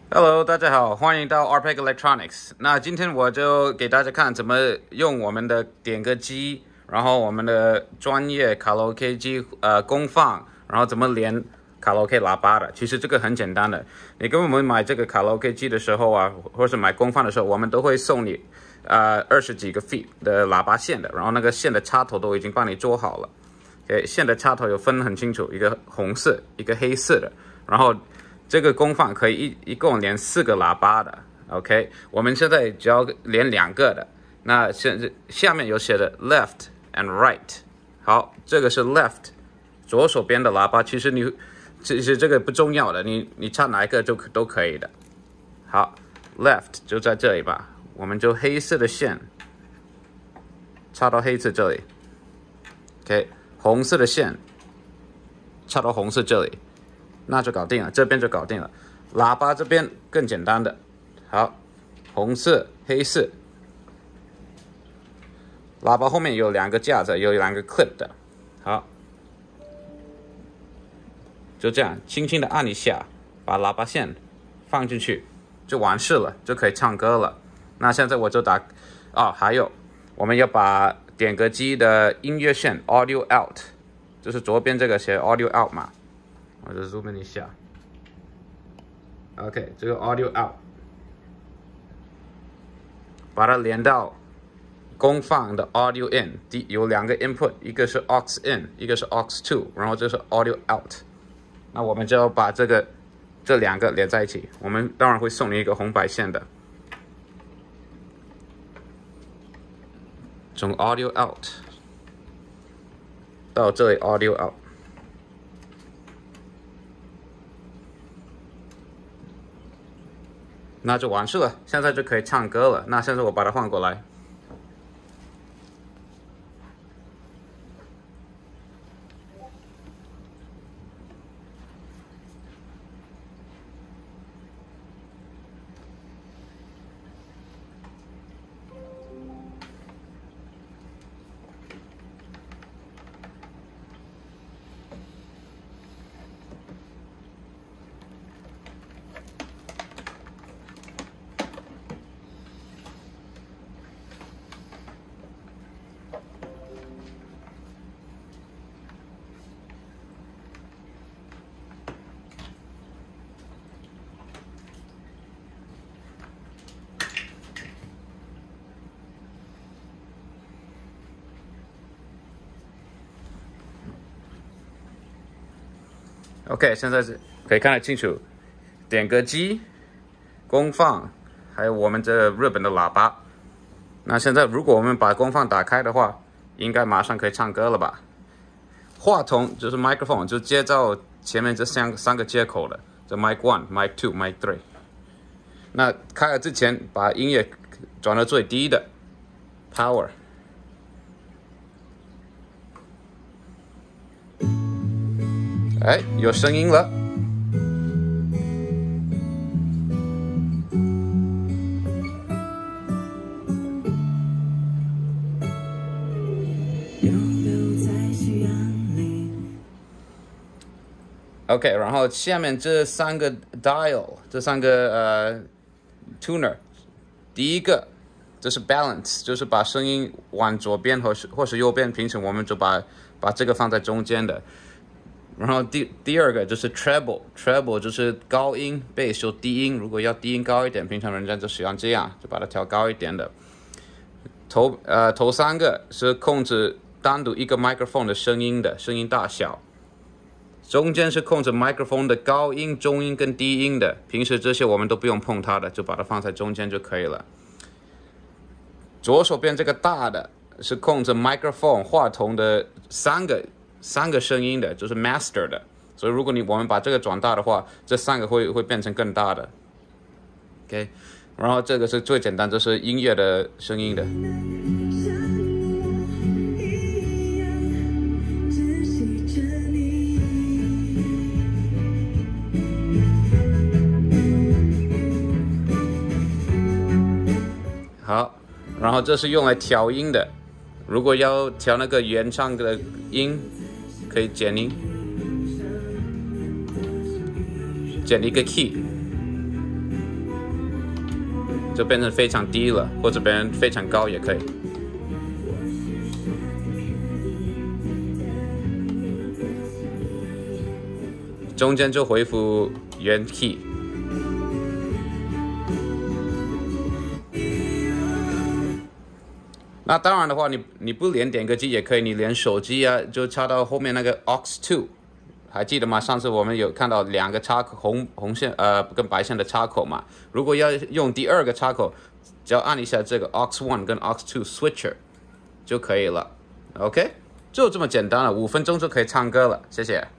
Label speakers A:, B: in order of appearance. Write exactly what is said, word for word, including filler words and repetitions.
A: Hello，大家好，欢迎到 R P E G Electronics。那今天我就给大家看怎么用我们的点歌机，然后我们的专业卡拉 OK 机呃功放，然后怎么连卡拉 OK 喇叭的。其实这个很简单的，你跟我们买这个卡拉 OK 机的时候啊，或者是买功放的时候，我们都会送你呃二十几个 feet 的喇叭线的，然后那个线的插头都已经帮你做好了。OK， 线的插头有分很清楚，一个红色，一个黑色的，然后这个功放可以一一共连四个喇叭的 ，OK， 我们现在只要连两个的。那现在下面有写的 left and right， 好，这个是 left， 左手边的喇叭。其实你其实这个不重要的，你你插哪一个就都可以的。好 ，left 就在这里吧，我们就黑色的线插到黑色这里 ，OK， 红色的线插到红色这里。那就搞定了，这边就搞定了。喇叭这边更简单的，好，红色、黑色。喇叭后面有两个架子，有两个 clip 的，好，就这样轻轻的按一下，把喇叭线放进去，就完事了，就可以唱歌了。那现在我就打，哦，还有我们要把点歌机的音乐线 audio out， 就是左边这个写 audio out 嘛。我就 zoom in 一下 ，OK， 这个 audio out， 把它连到功放的 audio in， 第有两个 input， 一个是 aux in， 一个是 aux two， 然后这是 audio out。那我们就要把这个这两个连在一起。我们当然会送你一个红白线的，从 audio out 到这里 audio out。那就完事了，现在就可以唱歌了。那现在我把它换过来。OK， 现在是可以看得清楚，点歌机、功放，还有我们这日本的喇叭。那现在如果我们把功放打开的话，应该马上可以唱歌了吧？话筒就是 microphone， 就接到前面这三三个接口的，这 mic one、mic two、mic three。那开了之前，把音乐转到最低的 power。哎，有声音了。OK， 然后下面这三个 dial， 这三个呃 tuner， 第一个这是 balance， 就是把声音往左边或是或是右边平衡，我们就把把这个放在中间的。然后第第二个就是 treble，treble 就是高音 ，bass 就低音。如果要低音高一点，平常人家就喜欢这样，就把它调高一点的。头呃头三个是控制单独一个 microphone 的声音的声音大小，中间是控制 microphone 的高音、中音跟低音的。平时这些我们都不用碰它的，就把它放在中间就可以了。左手边这个大的是控制 microphone 话筒的三个。三个声音的，就是 master 的，所以如果你我们把这个转大的话，这三个会会变成更大的 ，OK， 然后这个是最简单，这是音乐的声音的。好，然后这是用来调音的，如果要调那个原唱的音。可以减音，减一个 key， 就变成非常低了，或者变成非常高也可以。中间就恢复原 key。那当然的话，你你不连点歌机也可以，你连手机啊，就插到后面那个 A U X 二，还记得吗？上次我们有看到两个插口，红红线呃跟白线的插口嘛。如果要用第二个插口，只要按一下这个 A U X 一跟 A U X 二 switcher 就可以了。OK， 就这么简单了，五分钟就可以唱歌了。谢谢。